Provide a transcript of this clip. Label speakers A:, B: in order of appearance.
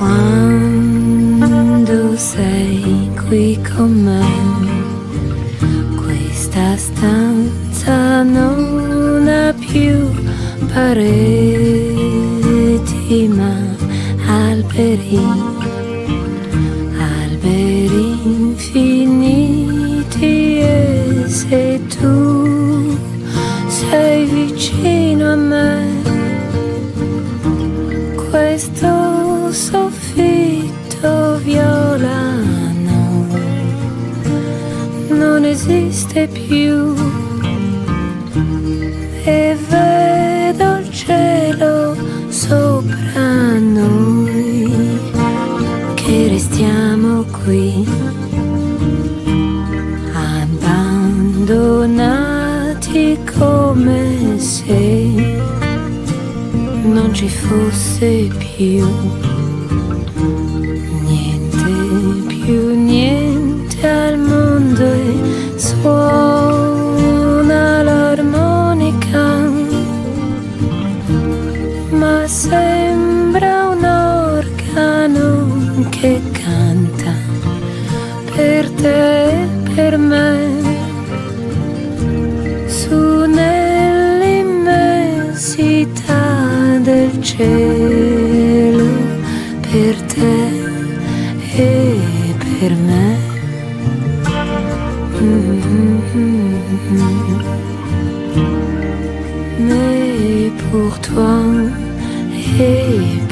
A: Quando sei qui con me, questa stanza non ha più pareti ma alberi, alberi infiniti, e se tu sei vicino a me, questo soffitto violano non esiste più, e vedo il cielo sopra noi, che restiamo qui abbandonati, come se non ci fosse più niente al mondo, e suona l'armonica, ma sembra un organo che canta per te e per me, su nell'immensità del cielo, per te e per me. Mais pour toi et